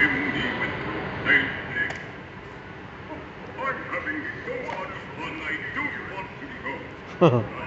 chimney with your pale leg. I'm having so much fun, I don't want to go.